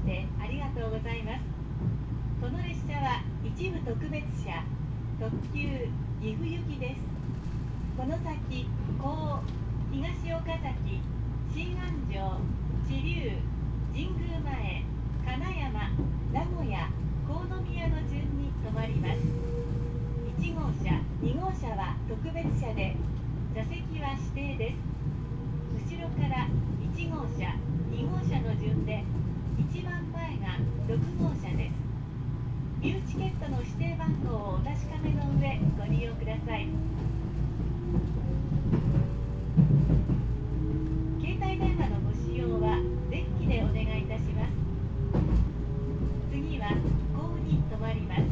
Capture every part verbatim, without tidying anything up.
してありがとうございます。この列車は一部特別車特急岐阜行きです。この先、甲府、東岡崎、新安城、知立、神宮前、金山、名古屋、国宮の順に停まります。いち号車、に号車は特別車で座席は指定です。後ろからいち号車、に号車の順で一番前がろく号車です。ビューチケットの指定番号をお確かめの上ご利用ください。携帯電話のご使用はデッキでお願いいたします。次は甲府に停まります。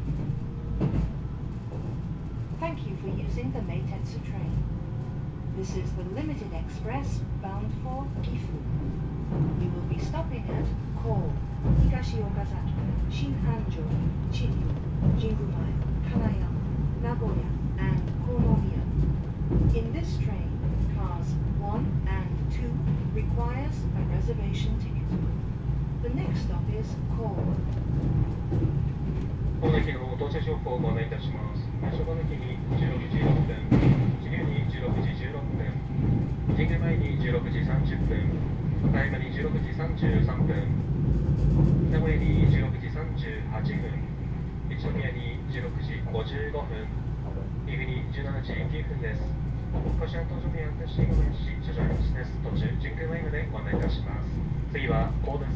Thank you for using the Meitetsu train. This is the Limited Express bound for Gifu. You will be stopping at Ko, Higashiokazaki, Shinhanjo, Chiryu, Jingumae, Kanayama, Nagoya, and Konomiya. In this train, cars one and two requires a reservation ticket. The next stop is Ko. この駅の到着情報をご案内いたします。初号の駅にじゅうろくじろっぷん、次にじゅうろくじじゅうろっぷん、神宮前にじゅうろくじさんじゅっぷん、岡山にじゅうろくじさんじゅうさんぷん、名古屋にじゅうろくじさんじゅうはちふん、一宮にじゅうろくじごじゅうごふん、岐阜にじゅうしちじきゅうふんです。こちら搭乗に安定してごめんし、車上のです。途中、神宮前までご案内いたします。次は、こうです。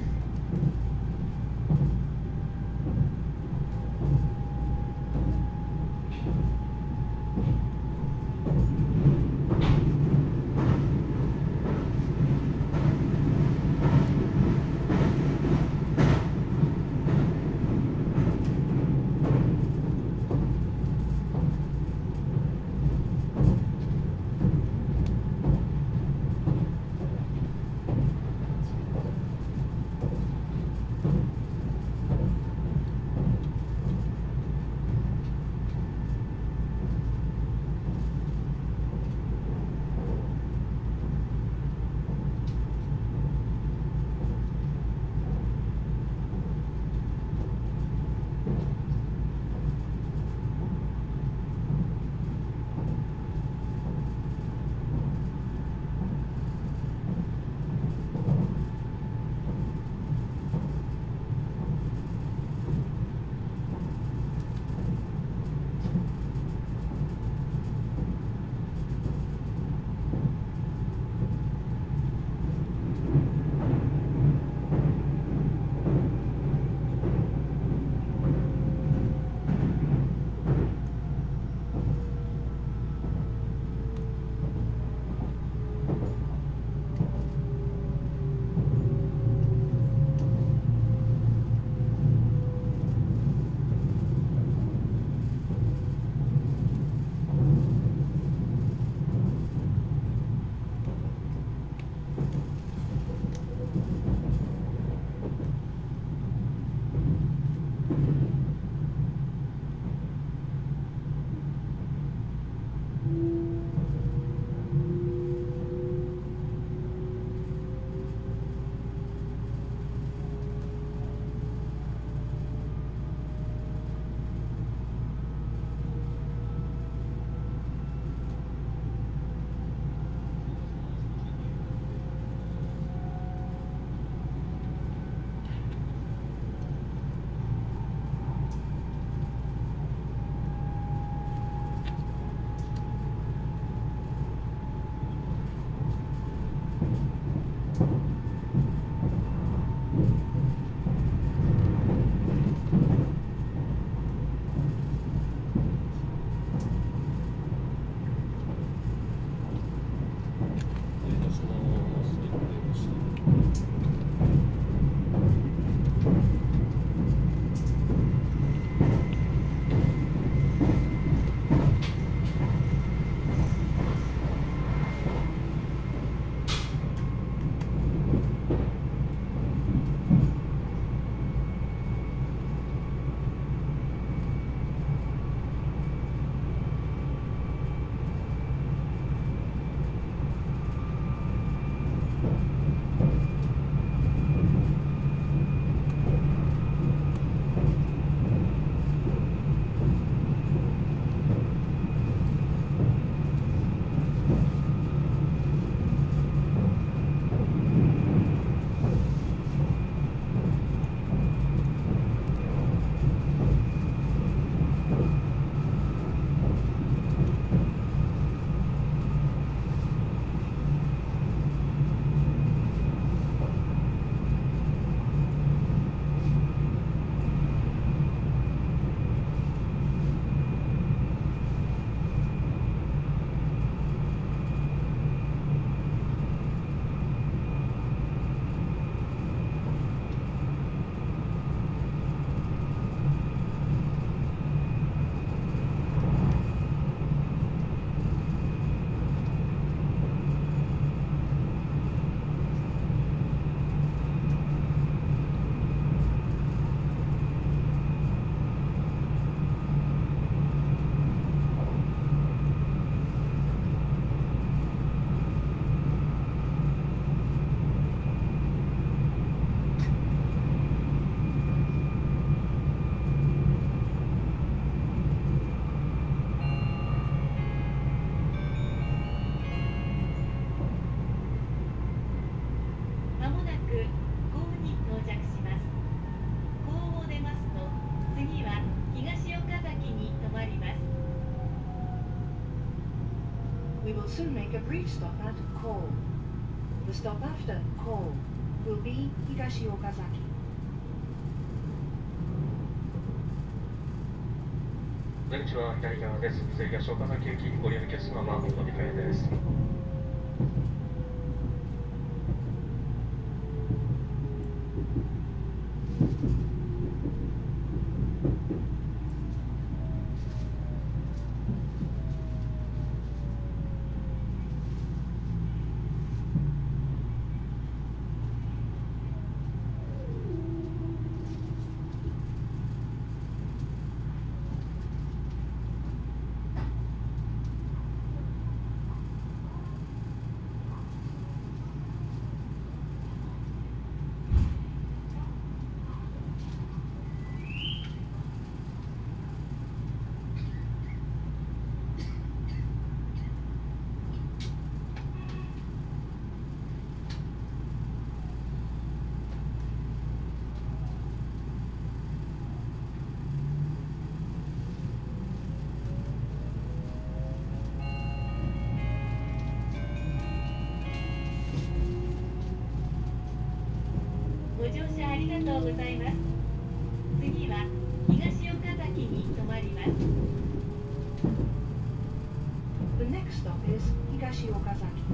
We will soon make a brief stop at Cole. The stop after Cole will be Higashi-Okazaki. 出口は左側です。東岡崎行きご利用のお客様はお乗り換えです。 ご乗車ありがとうございます。次は東岡崎に停まります。 The next stop is Higashi-Okazaki.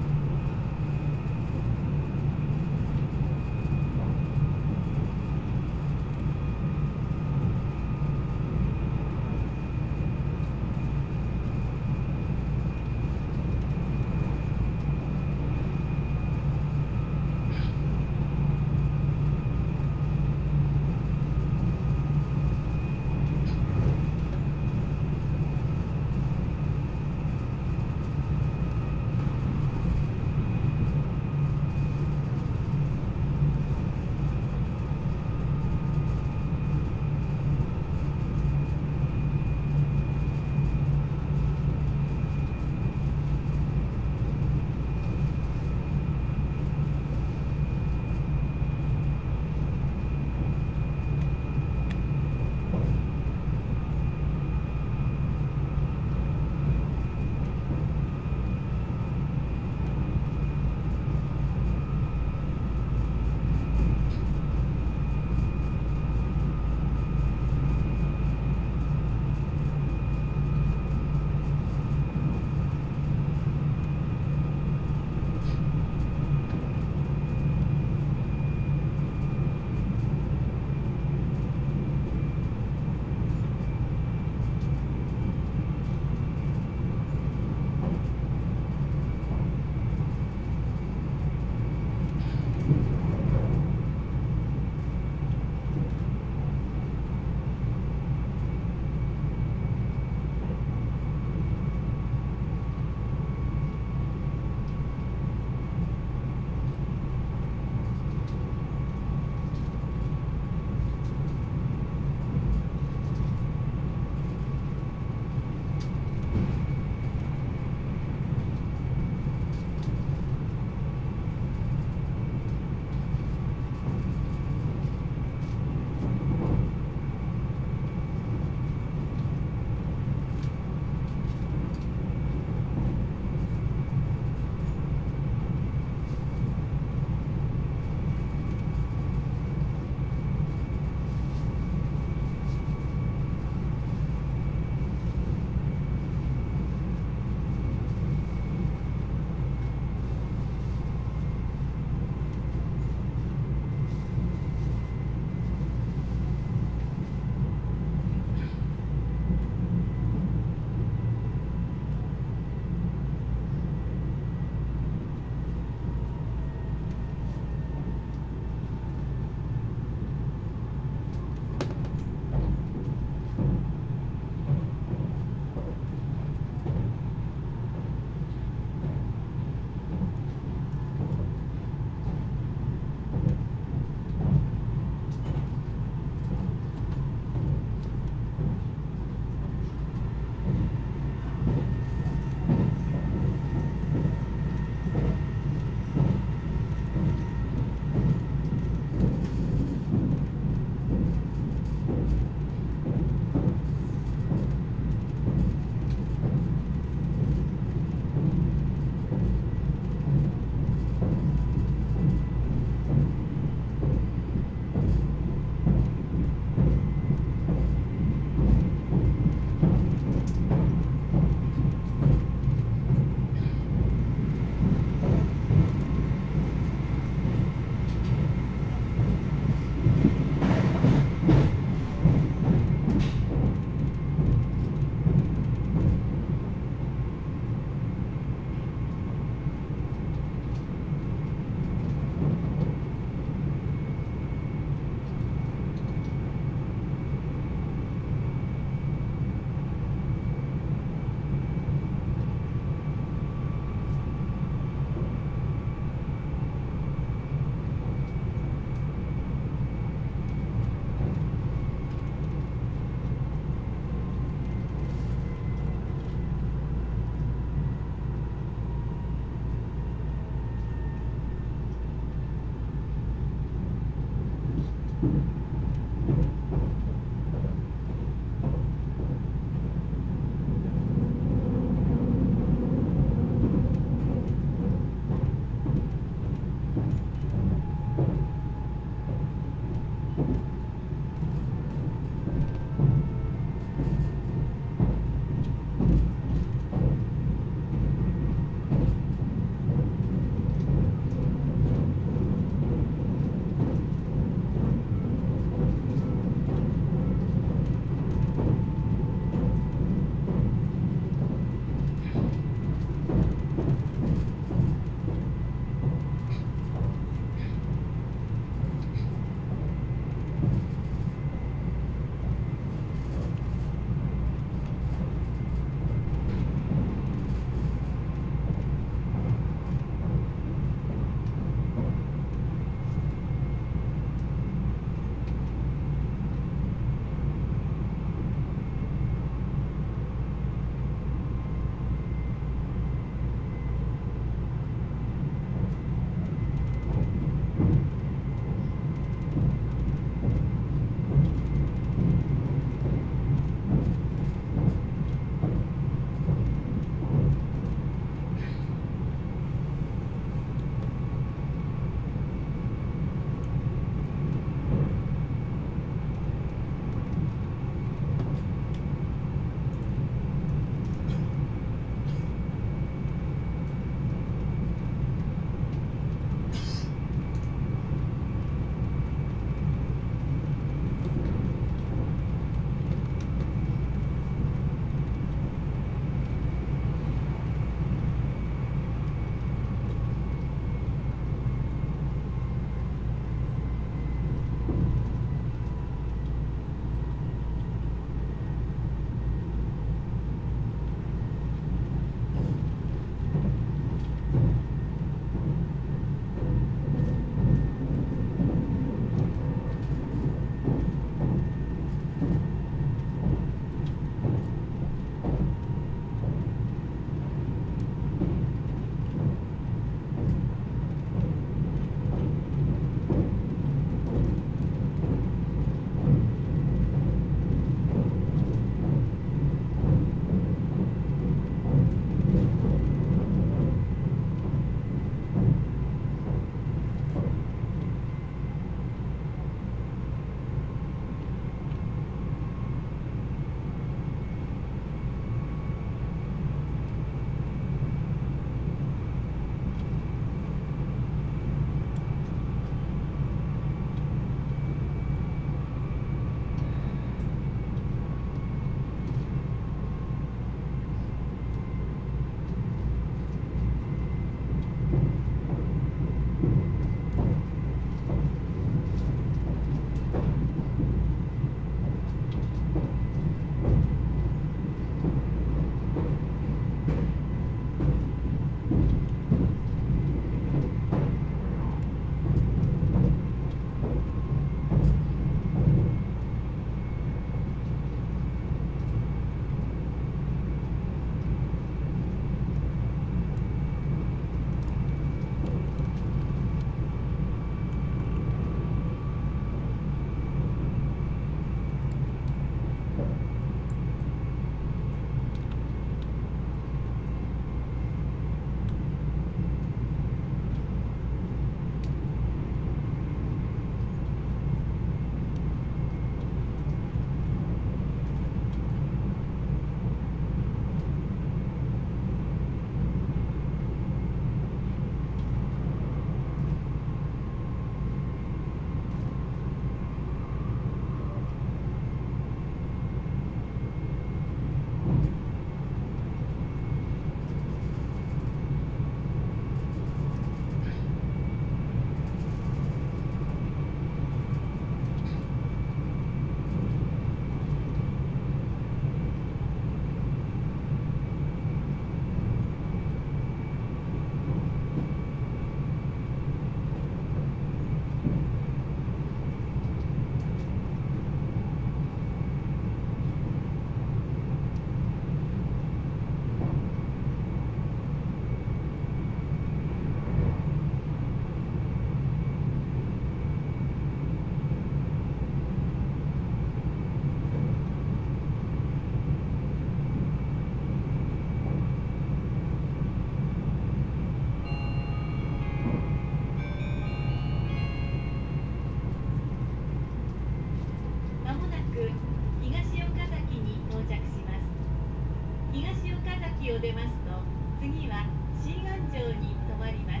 駅を出ますと、次は新安城に停まります。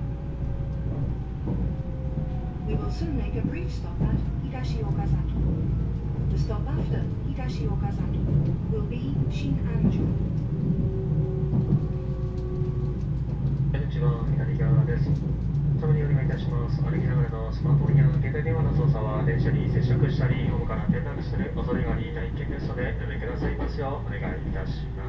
We will soon make a brief stop at Higashi Okazaki. The stop after Higashi Okazaki will be Shinanjo. 出口は左側です。たまにお願いいたします。歩きながらのスマートフォンや携帯電話の操作は電車に接触したり、ホームから転落する恐れがあり、大危険ですので、おやめくださいますようお願いいたします。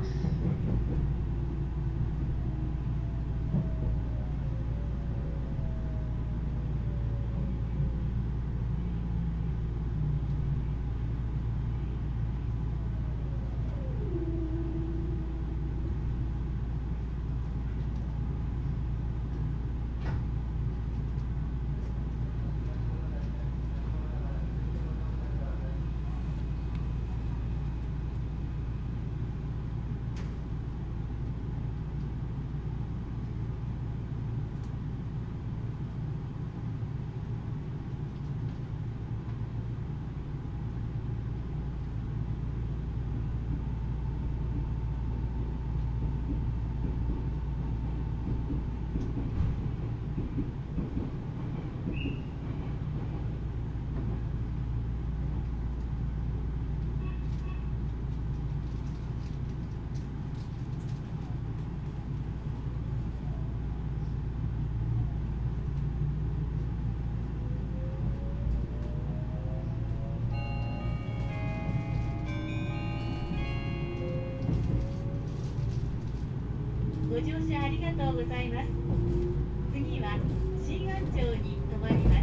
ご乗車ありがとうございます。次は新安城に停まります。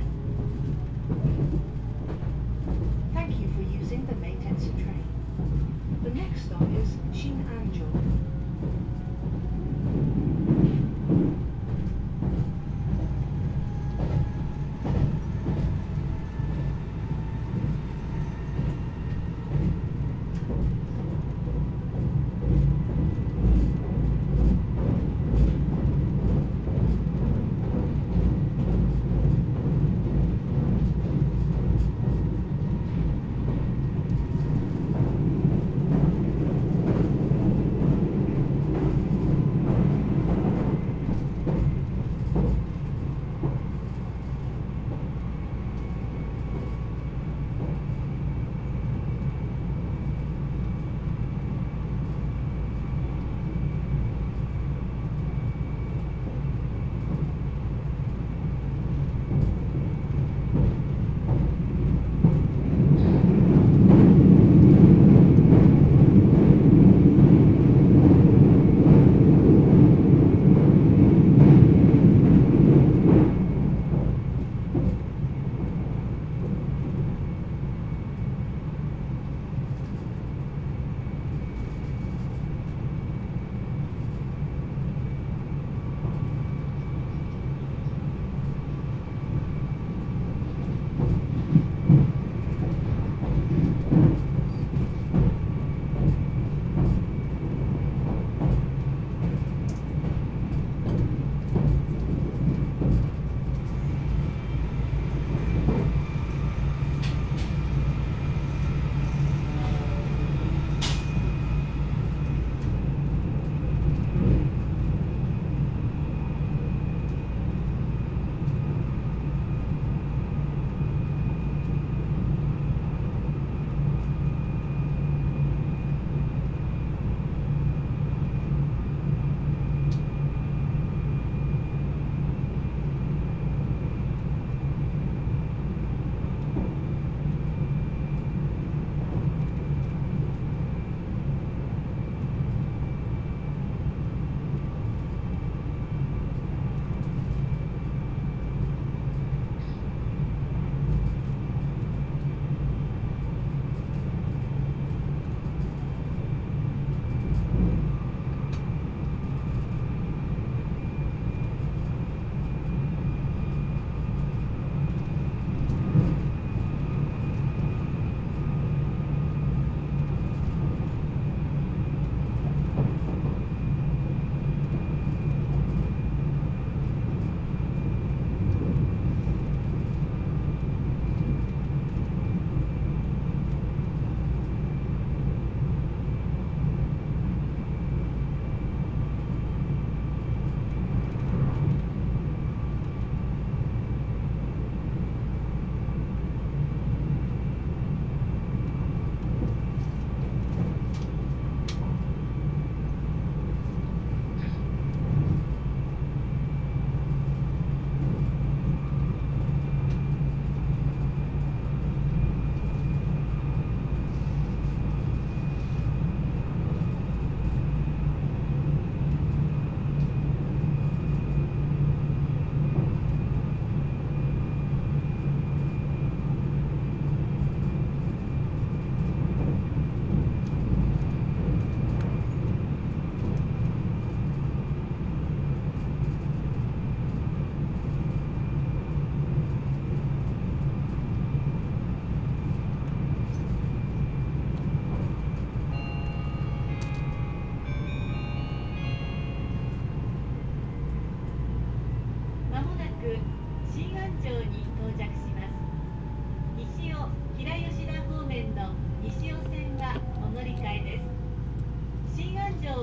Thank you for using the Meitetsu train. The next stop is Shinanjo.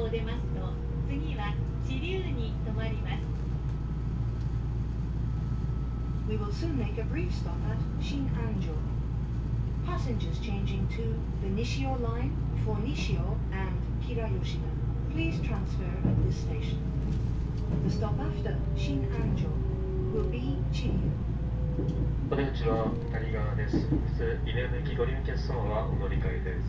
を出ますと、次は知立に停まります。 We will soon make a brief stop at Shinanjo. Passengers changing to the Nishio line for Nishio and Kirayoshida, please transfer at this station. The stop after Shinanjo will be Chiryu. お出口は谷川です。普通、入江の行き五輪欠損はお乗り換えです。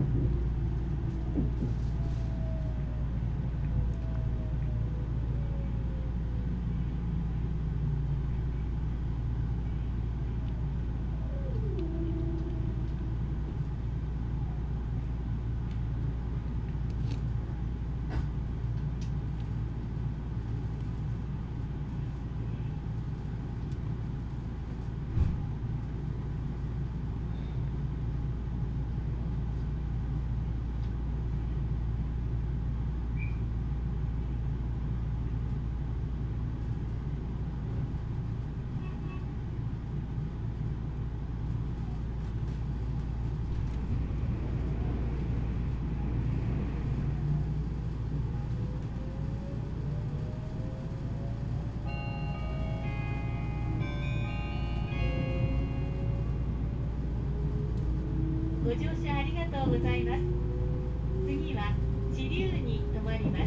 ご乗車ありがとうございます。次は知立に停まります。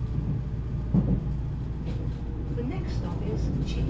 The next stop is Chiryu.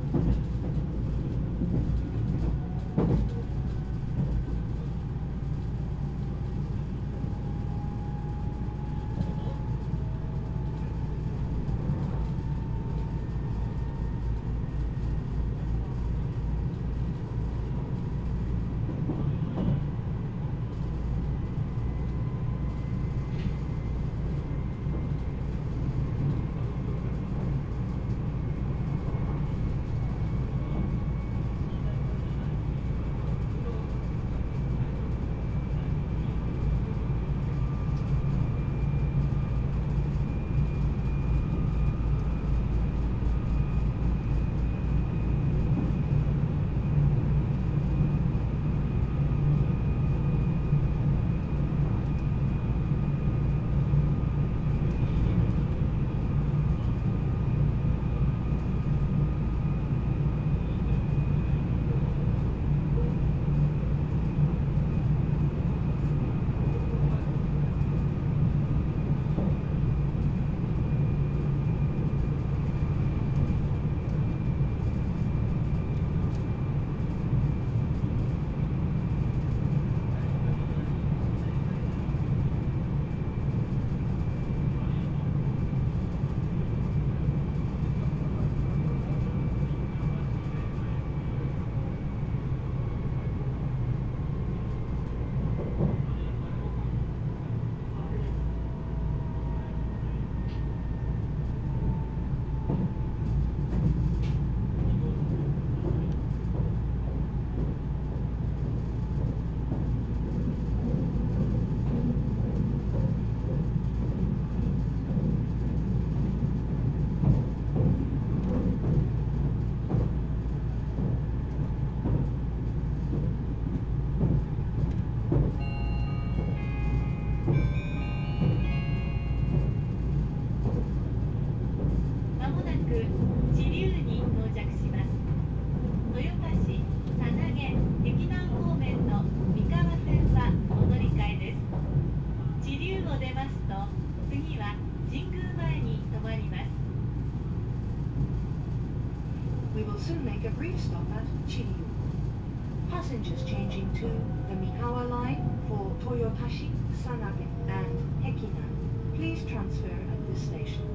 soon make a brief stop at Chiryu. Passengers changing to the Mikawa line for Toyotashi, Sanage, and Hekinan, please transfer at this station.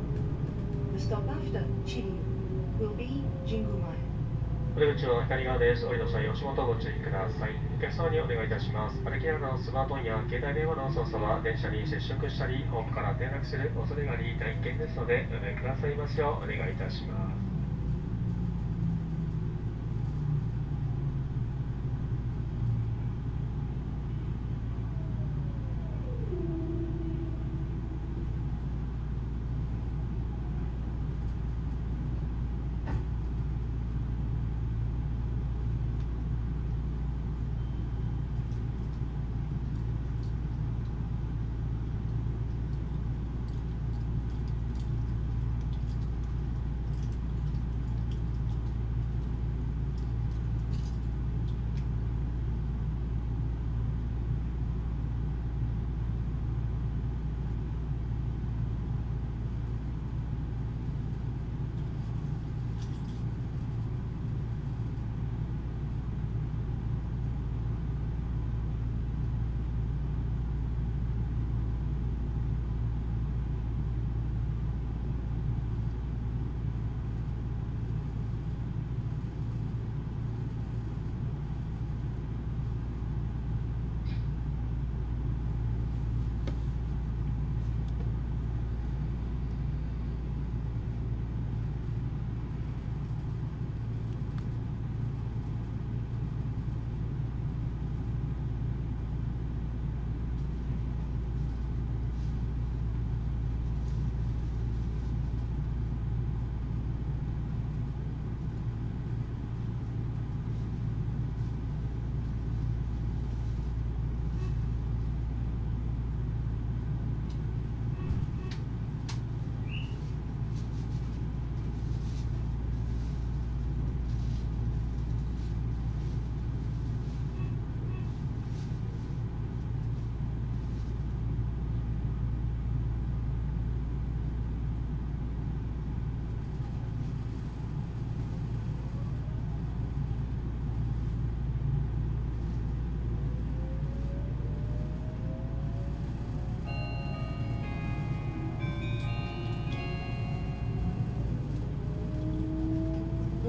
The stop after Chiryu will be Jingumae. お出口は左側です。降りの際、足元をご注意ください。お客様にお願いいたします。歩きながらのスマートフォンや携帯電話の操作は電車に接触したり、ホームから転落する恐れがあり、大危険ですので、おやめくださいますようお願いいたします。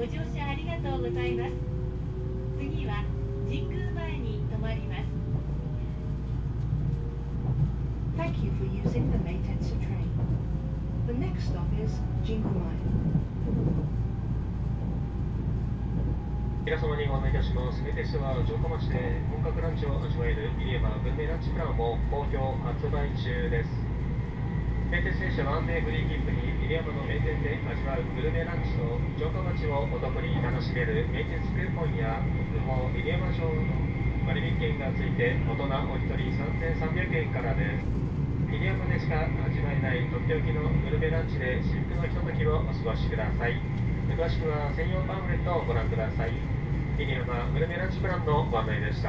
乗車ありがとうございます。次は神宮前に停まります。 Thank you for using the Meitetsu train. The next stop is Jingumae. 皆様にご案内いたします。名鉄は城下町で本格ランチを味わえる入山グルメランチプランを好評発売中です。名鉄電車は名フリー切符に入山の名店で味わうグルメランチと城下町をお得に楽しめる名鉄クーポンや不法入山城の割引券がついて大人お一人さんぜんさんびゃくえんからです。入山でしか味わえないとっておきのグルメランチで至福のひとときをお過ごしください。詳しくは専用パンフレットをご覧ください。入山グルメランチプランのご案内でした。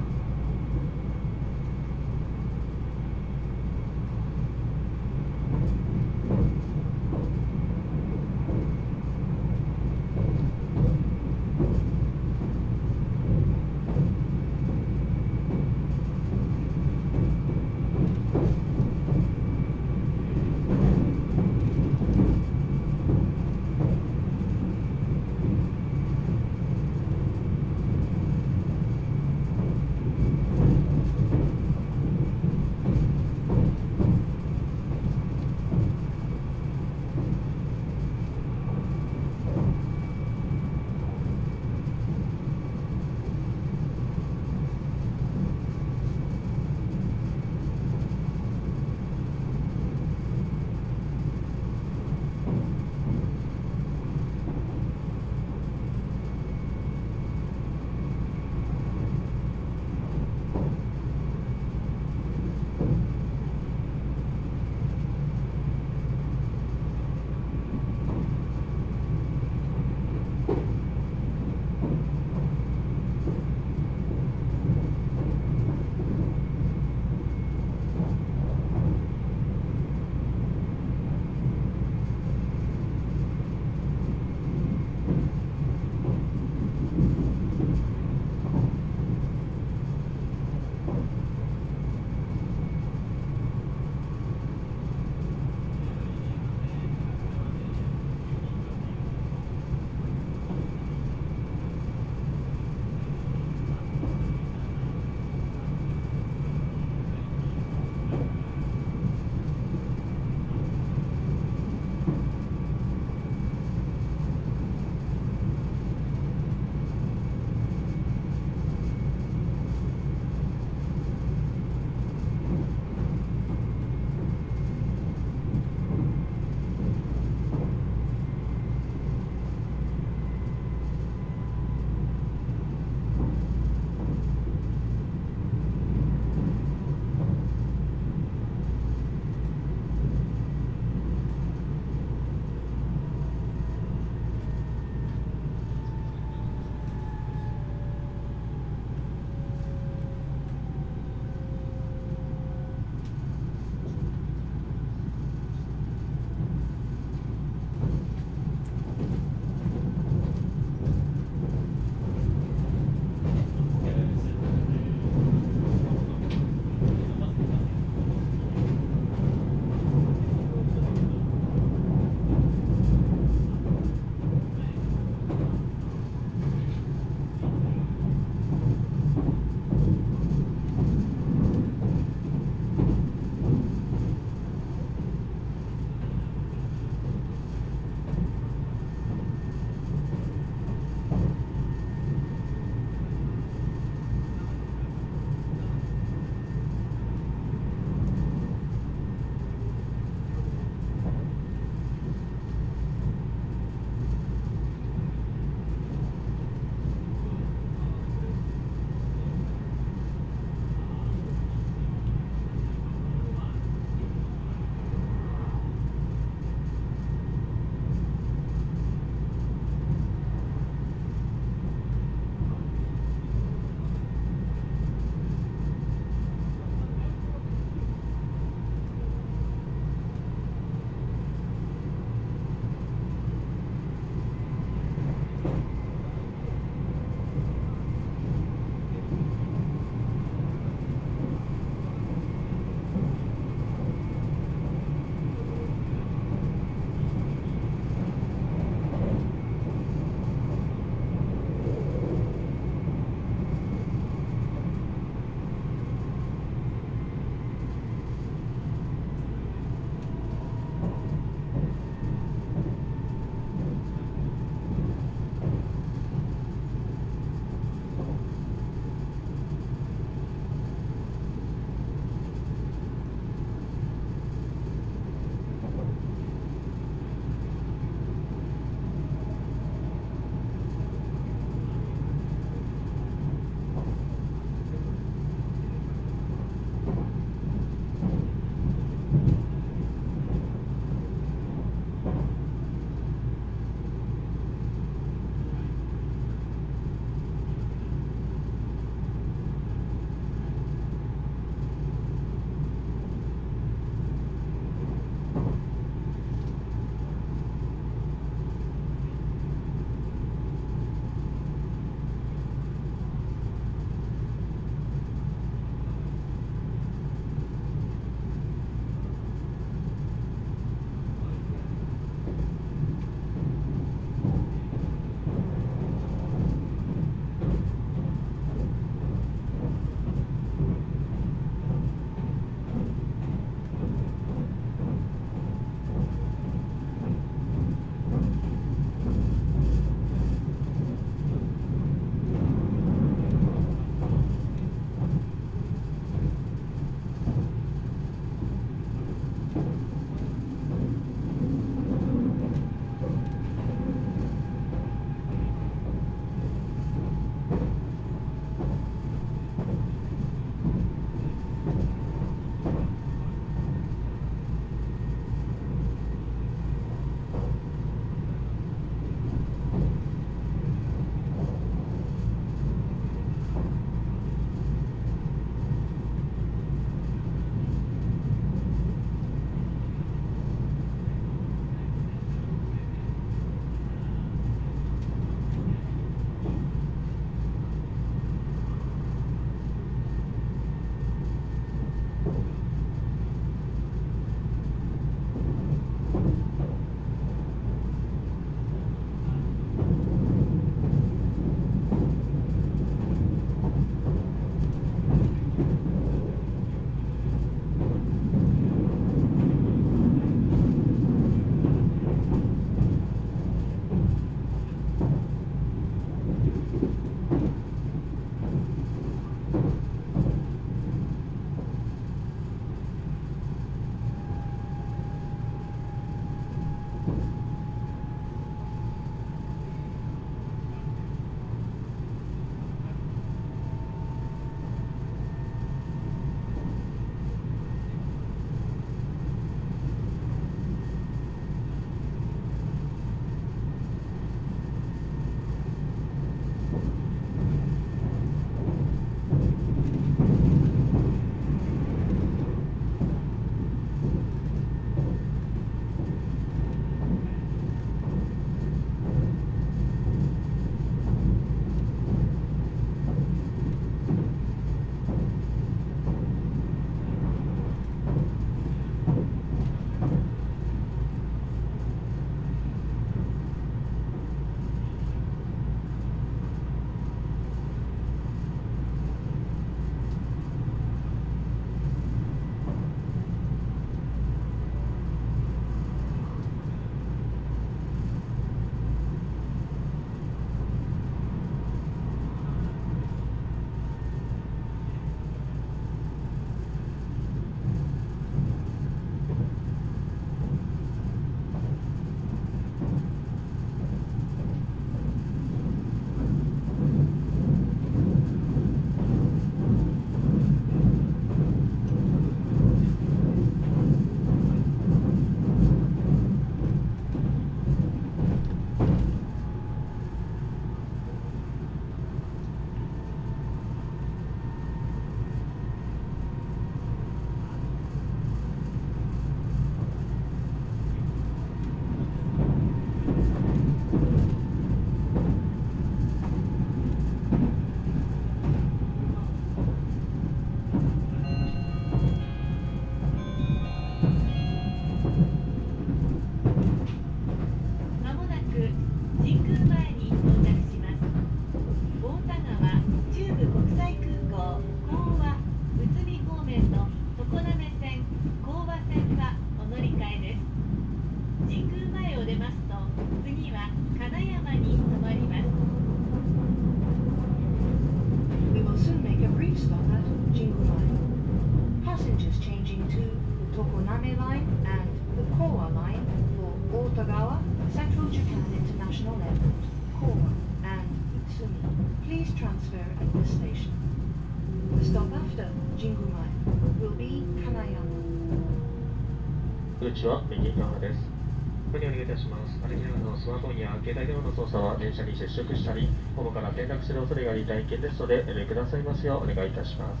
transfer at this station. The stop after Jingumae will be Kanayama. 出口は右側です。ご利用お願いいたします。歩きながらのスマートフォンや携帯電話の操作は電車に接触したり、ホームから転落する恐れがあり大変ですので、おやめくださいますようお願いいたします。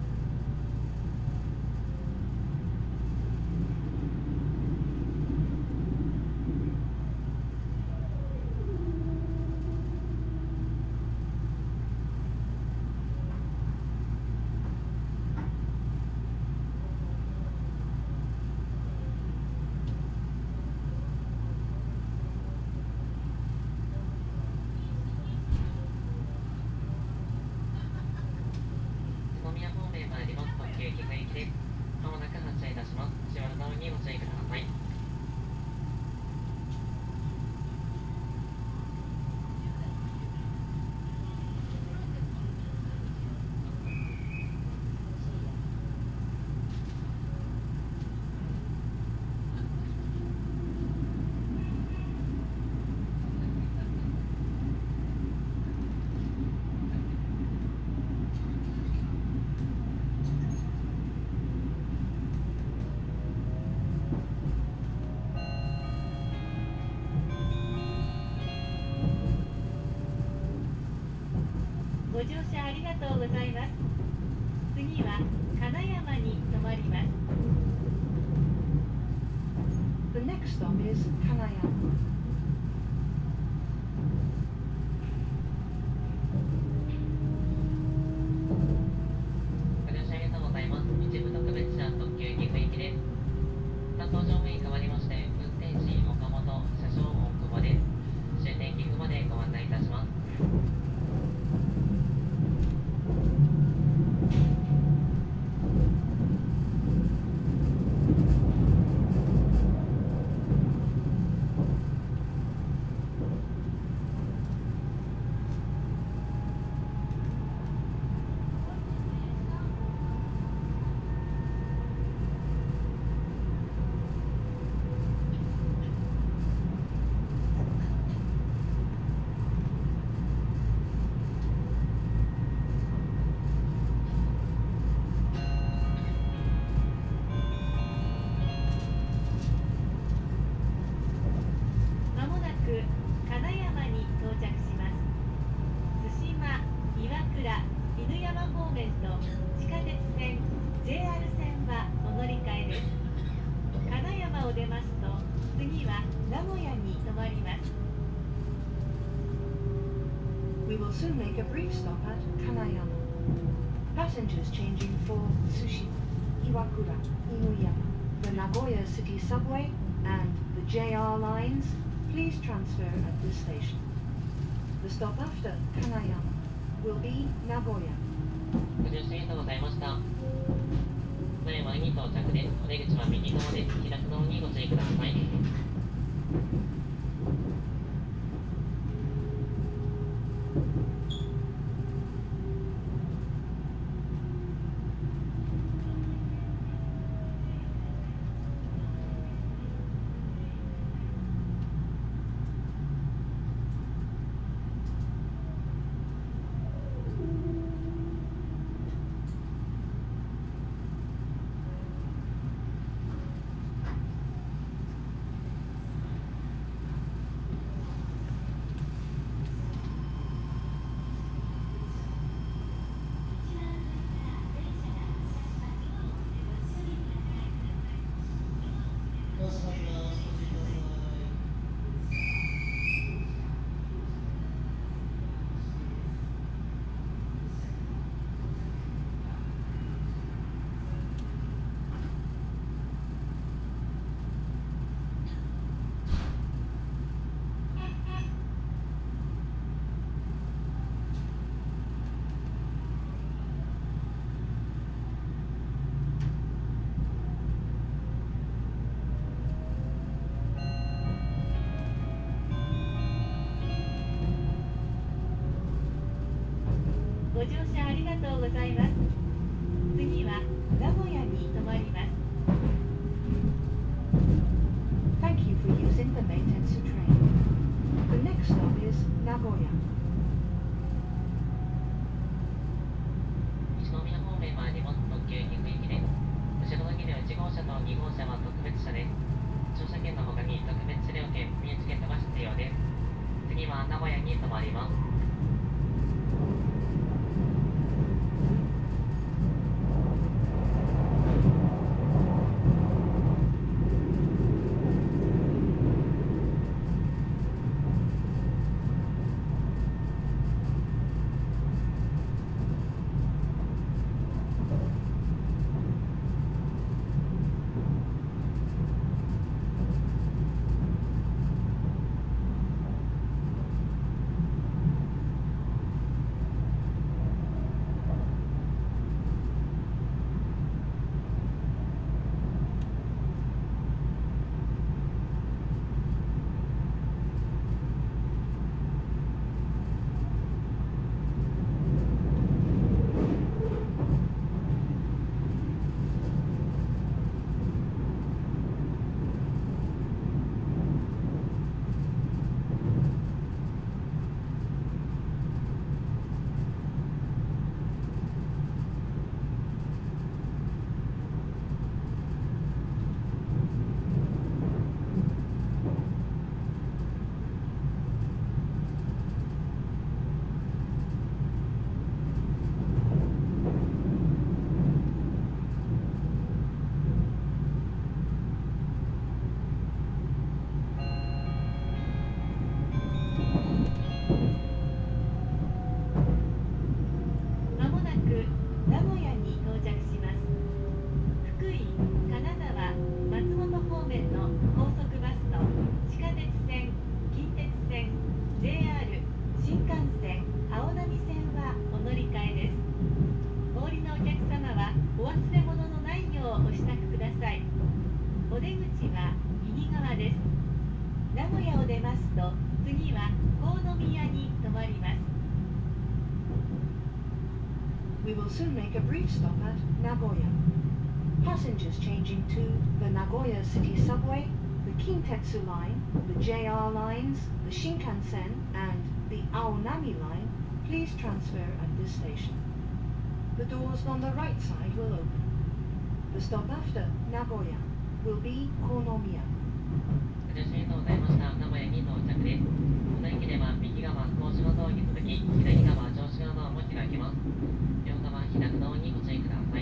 ご乗車ありがとうございます。次は金山に停まります。 The next stop is Kanayama. ご乗車ありがとうございます。一部特別車特急岐阜行きです。担当乗務員変わりまして、運転士岡本、車掌大久保です。終点岐阜までご案内いたします。 We will soon make a brief stop at Kanayama. Passengers changing for Tsushima, Iwakura, Inuyama, the Nagoya City Subway, and the J R lines, please transfer at this station. The stop after Kanayama will be Nagoya. ご乗車ありがとうございました。金山に到着です。お出口は右側です。開くのにご注意ください。 ご乗車ありがとうございます。次は名古屋に停まります。 Thank you for using the Meitetsu train. The next stop is Nagoya. 急岐阜行きです。後ろの機でいち号車とに号車は特別車です。乗車券の他に特別車両券、入チケットが必要です。次は名古屋に停まります。 We will soon make a brief stop at Nagoya. Passengers changing to the Nagoya City Subway, the Kintetsu Line, the J R lines, the Shinkansen, and the Aonami Line, please transfer at this station. The doors on the right side will open. The stop after Nagoya will be Konomiya. ご乗車ありがとうございました。名古屋に到着です。この駅では右側高志の道に続き、左側上志の道も開きます。両側開く道にご注意ください。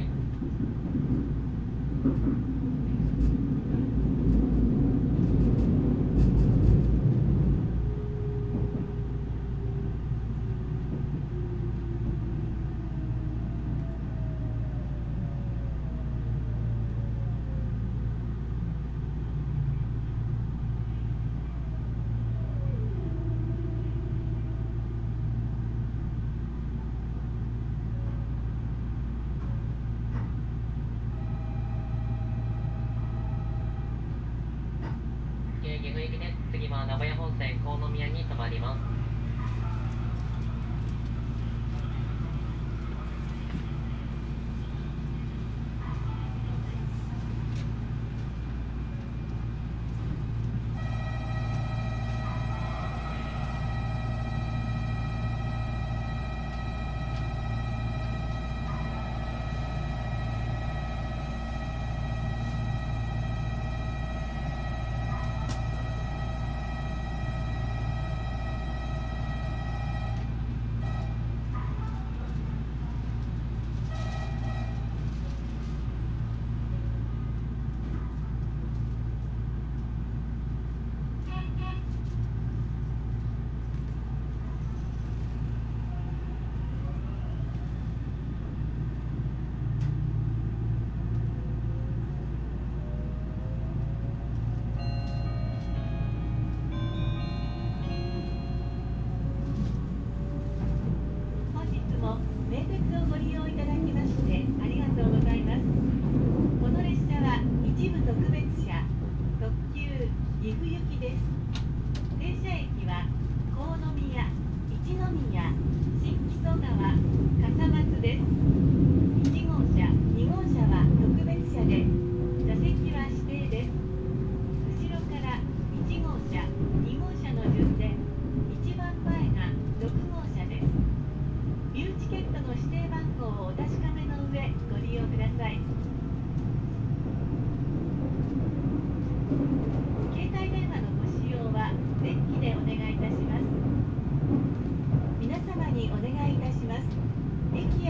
岐阜行きです。次は名古屋本線国宮に停まります。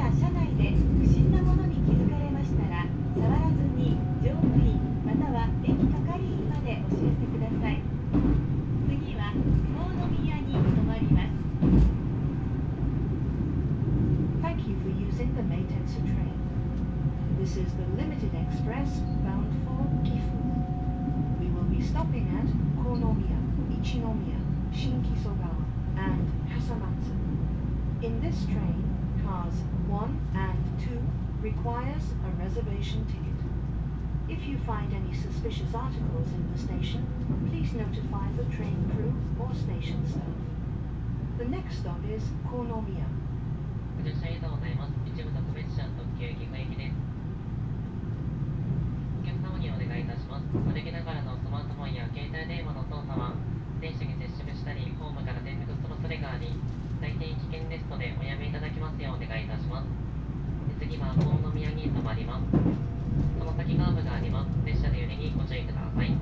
車内で不審なものに気づかれましたら、触らずに乗務員または駅係員までお知らせください。次は鴻宮に停まります。 Thank you for using the Meitetsu train. This is the limited express bound for Gifu. We will be stopping at Konomiya, Ichinomiya, Shinkisogawa, and Hasamatsu. In this train, cars one and two requires a reservation ticket. If you find any suspicious articles in the station, please notify the train crew or station staff. The next stop is Konomiya. ご乗車ありがとうございます。一部特別車特急岐阜行きです。お客様にお願いいたします。歩きながらのスマートフォンや携帯電話の操作は電車に接触したりホームから転落する恐れがあり、大変危険ですのでおやめいただきますようお願いいたします。次は鴻宮に停まります。その先カーブがあります。列車の揺れにご注意ください。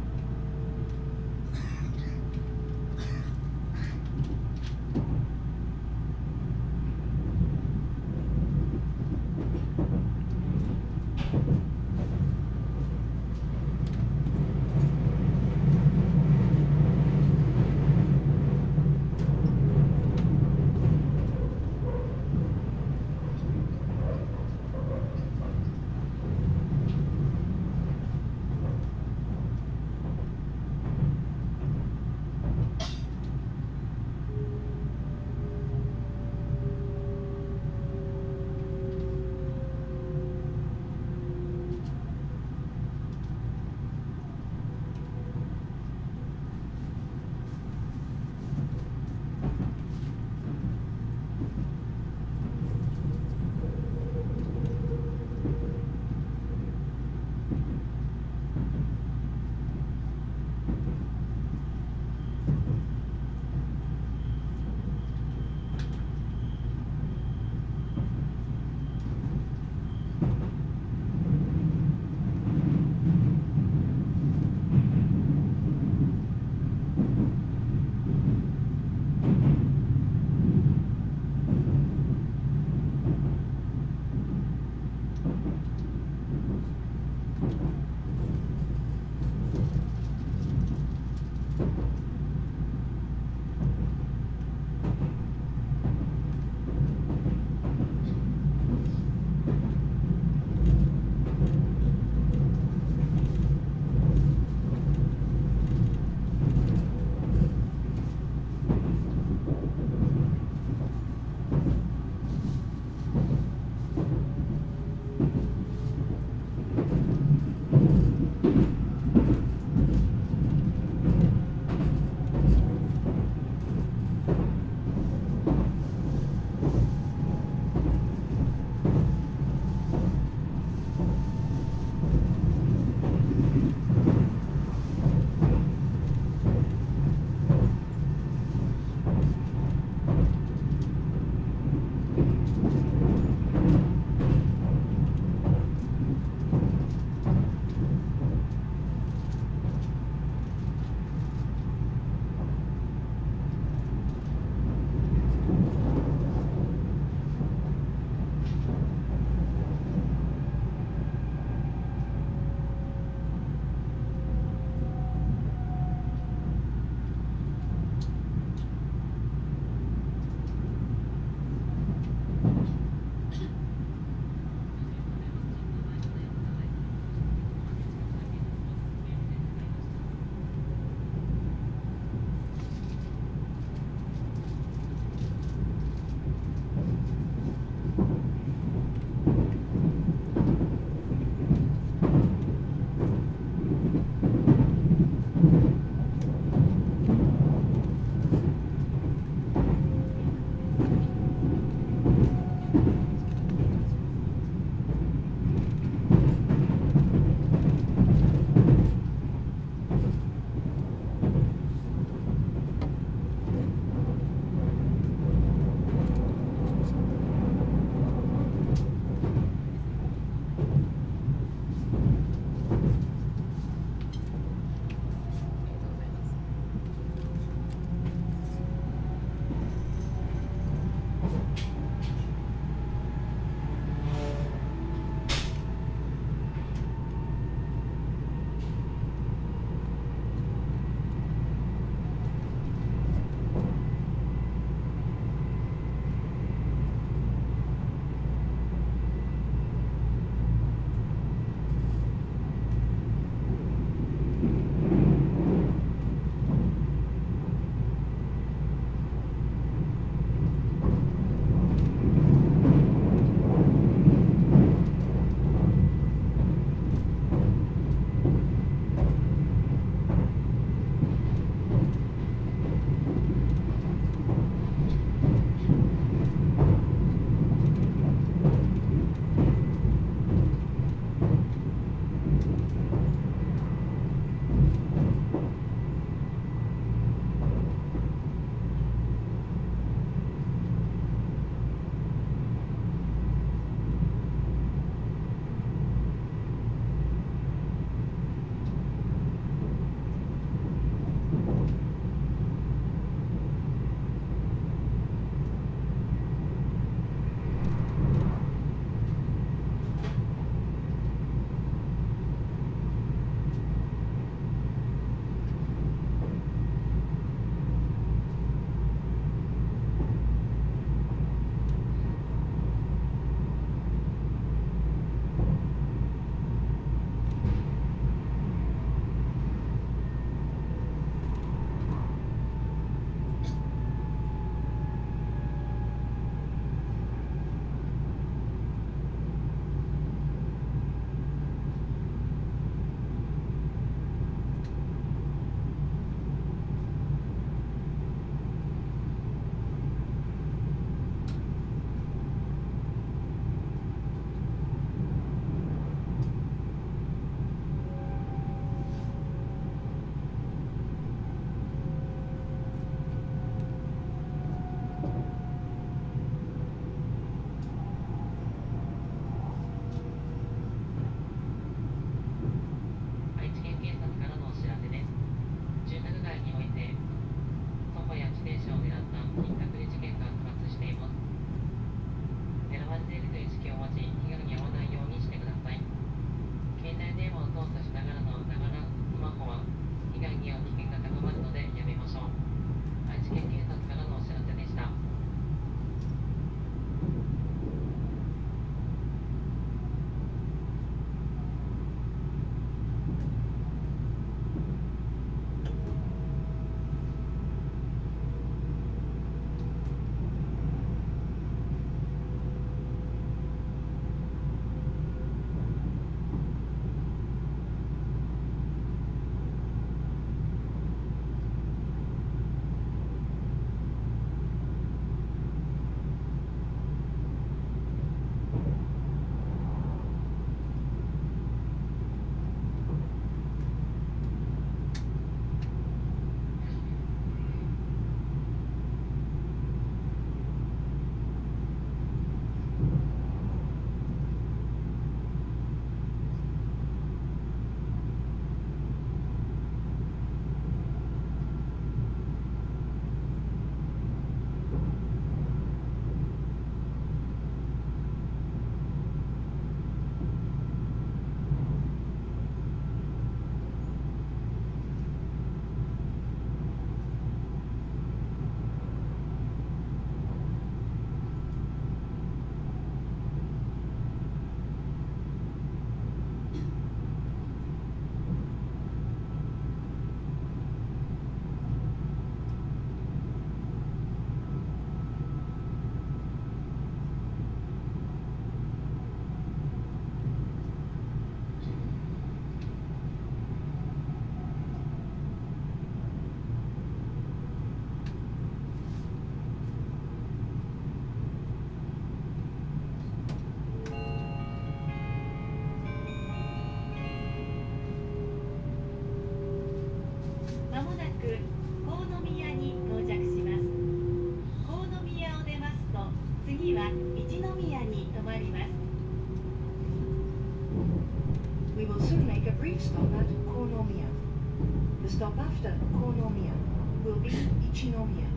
brief stop at Konomiya. The stop after Konomiya will be Ichinomiya.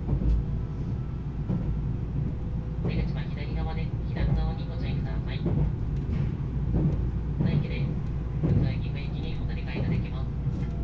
出口は左側で、左側にご注意ください。大駅で普通岐阜駅にお乗り換えができます。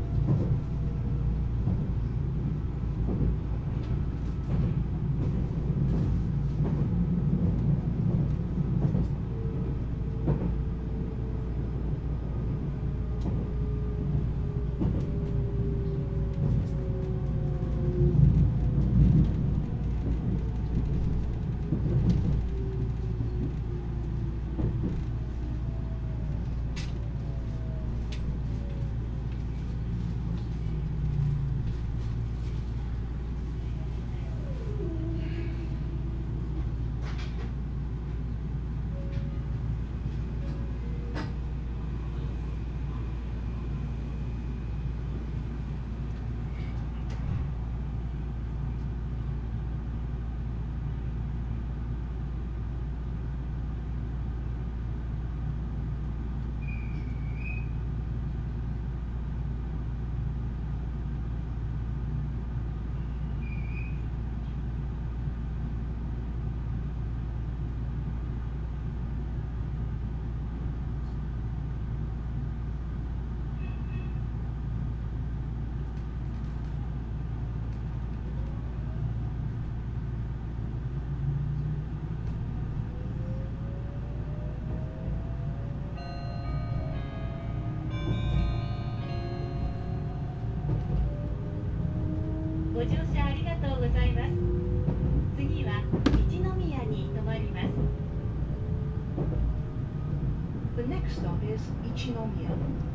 ご乗車ありがとうございます。次は一宮に停まります。 The next stop is Ichinomiya.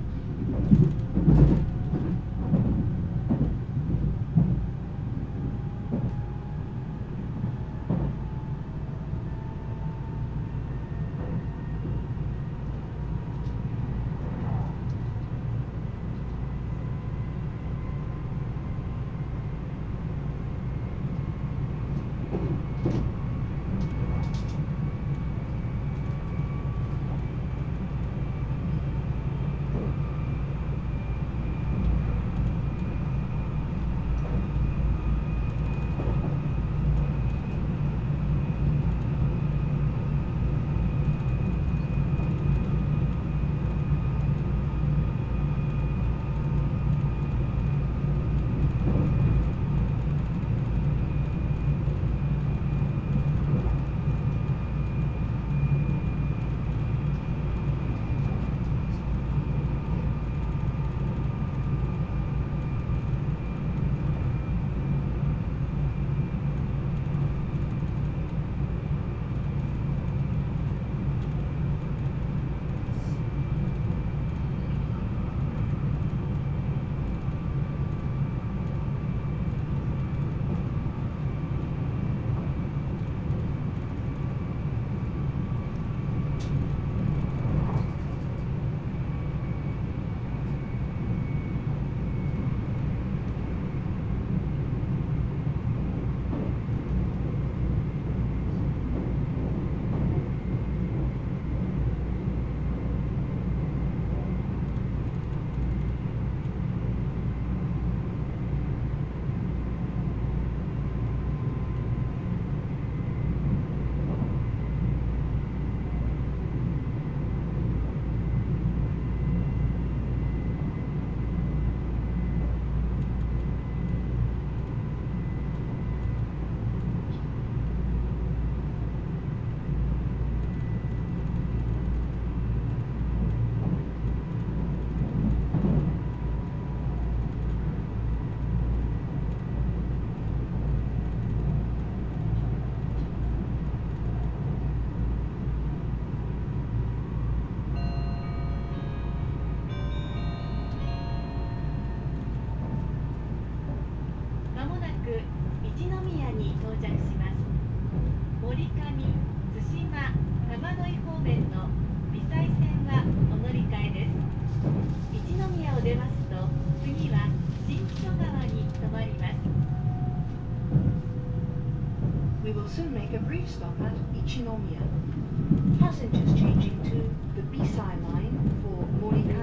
soon make a brief stop at Ichinomiya. Passengers changing to the Bisai line for Morikami,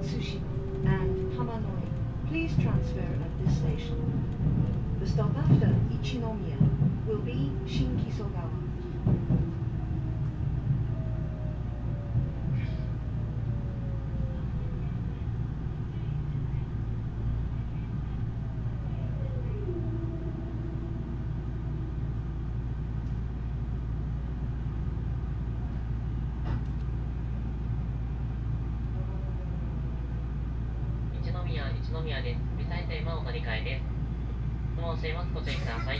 Tsushima and Hamanoi. Please transfer at this station. The stop after Ichinomiya will be Shinkisogawa. 一宮です。微細線はお乗り換えです。質問を教えます。ご注意ください。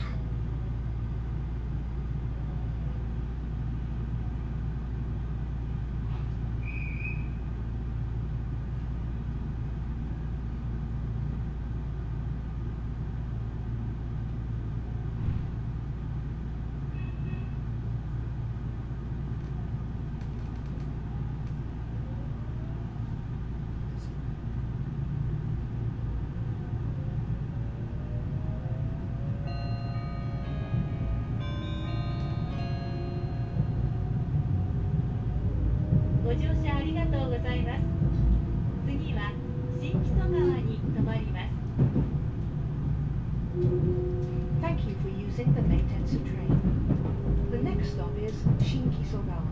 ご乗車ありがとうございます。次は新木曽川に停まります。 Thank you for using the Meitetsu train. The next stop is Shinkisogawa.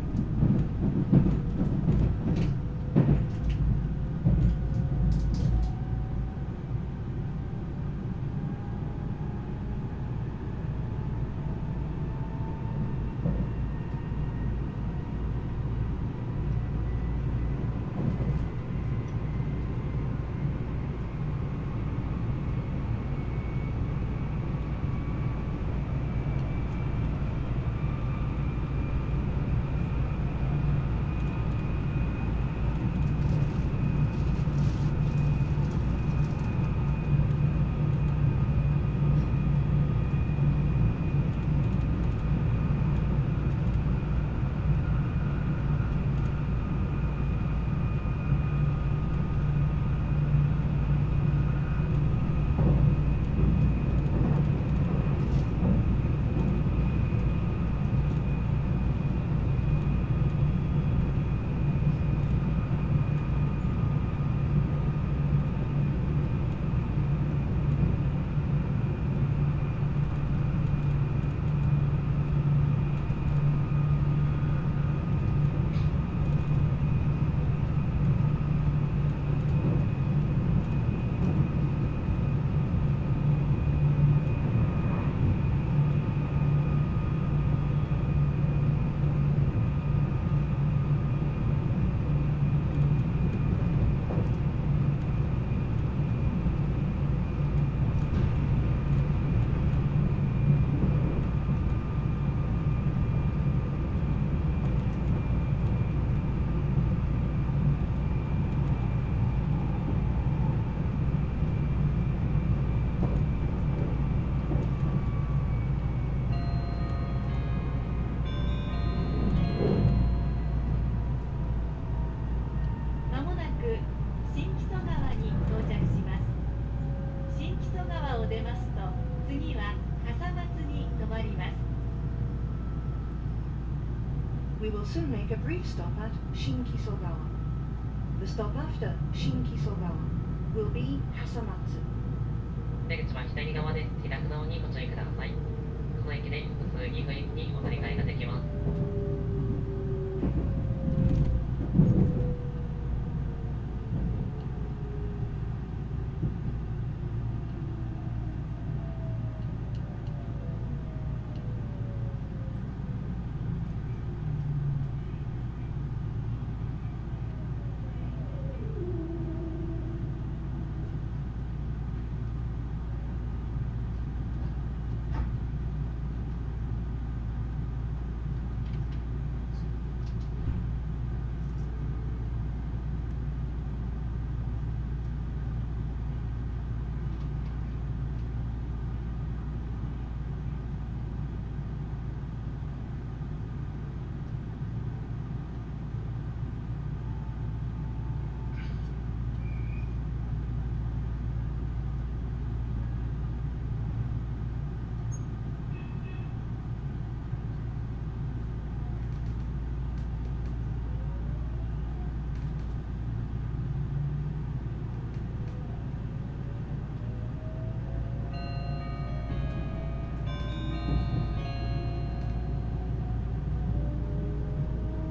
We will soon make a brief stop at Shinkisogawa. The stop after Shinkisogawa will be Hasamatsu. 出口は左側です。開くのにご注意ください。この駅で普通岐阜駅にお乗り換えができます。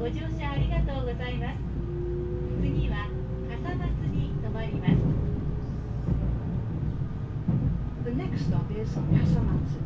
ご乗車ありがとうございます。次は笠松に停まります。 The next stop is Hasamatsu.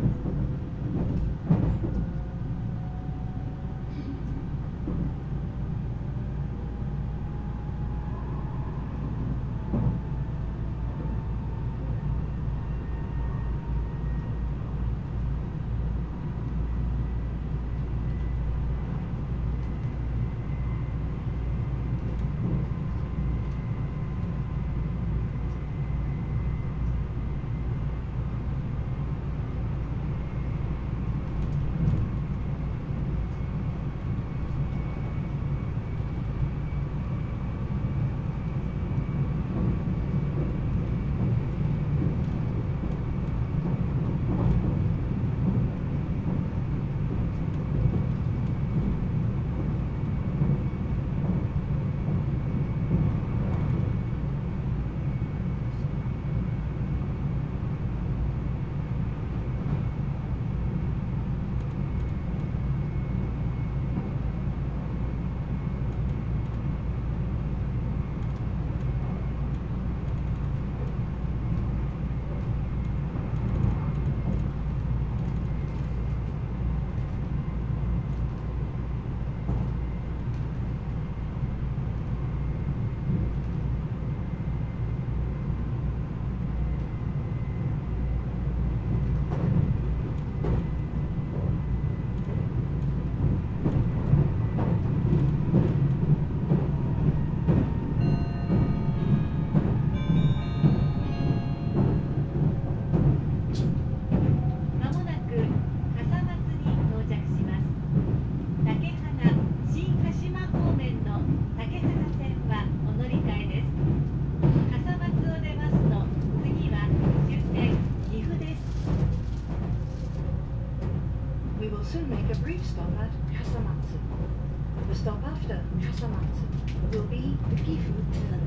Soon make a brief stop at Hasamatsu. The stop after Hasamatsu will be the Gifu Terminal.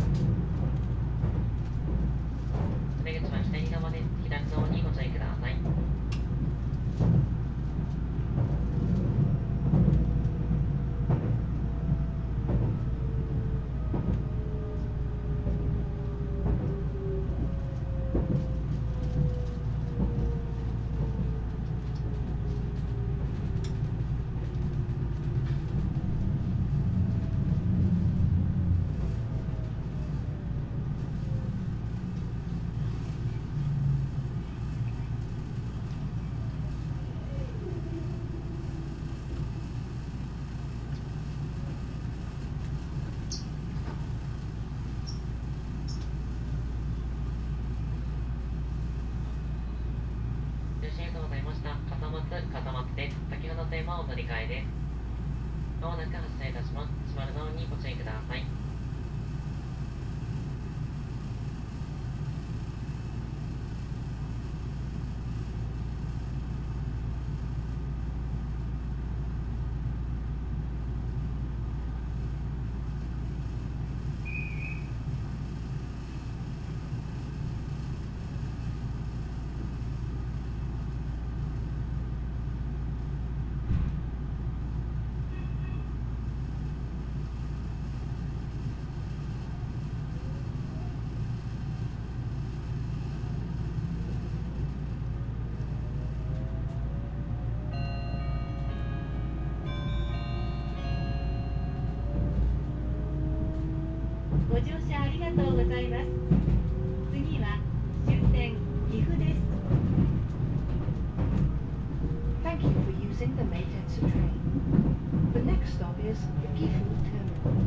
出口は左側です。左側にご注意ください。笠松、笠松です。先ほどテーマを乗り換えです。まもなく発車いたします。閉まるのにご注意ください。 ご乗車ありがとうございます。次は終点岐阜です。 Thank you for using the Meitetsu train. The next stop is the Gifu Terminal.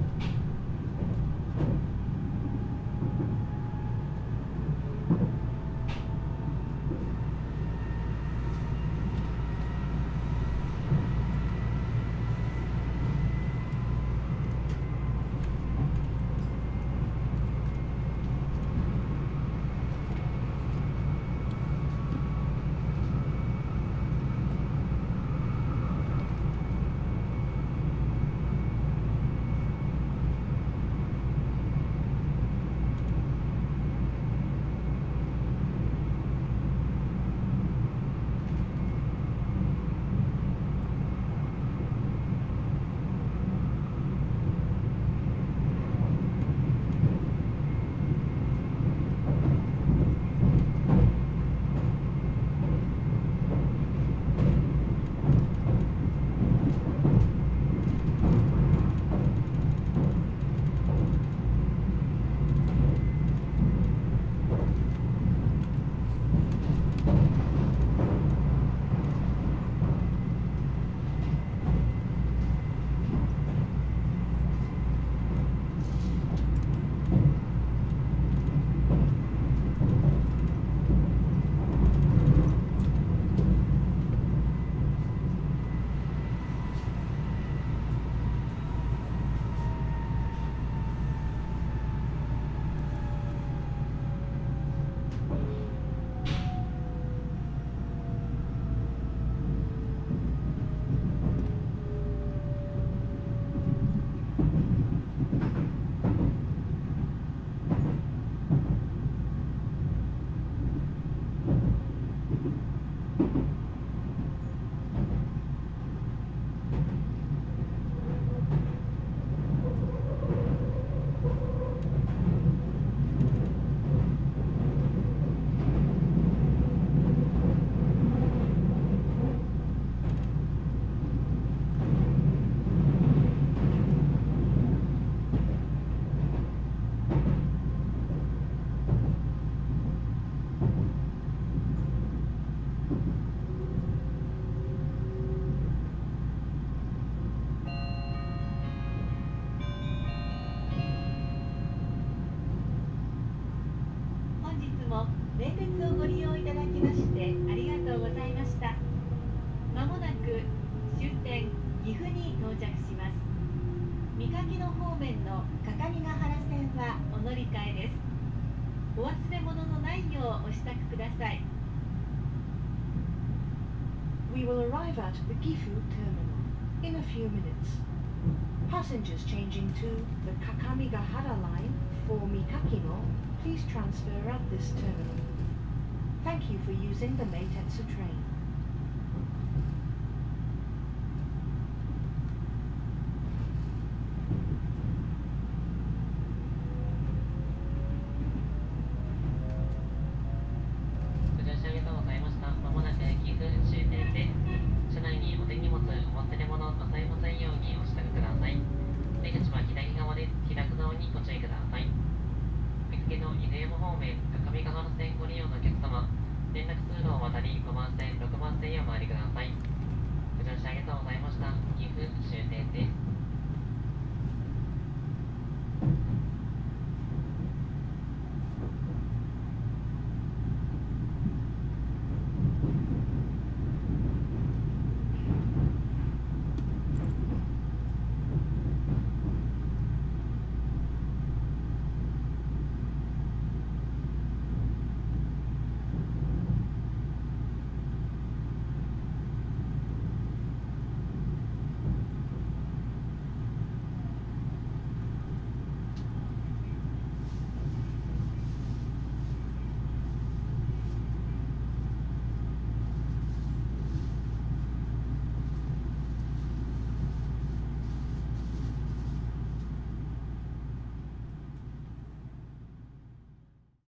岐阜に到着します。三垣野方面の各務原線はお乗り換えです。お忘れ物のないようお支度ください。 We will arrive at the Gifu terminal in a few minutes. Passengers changing to the Kakamigahara line for Mikakino, please transfer at this terminal. Thank you for using the Meitetsu train.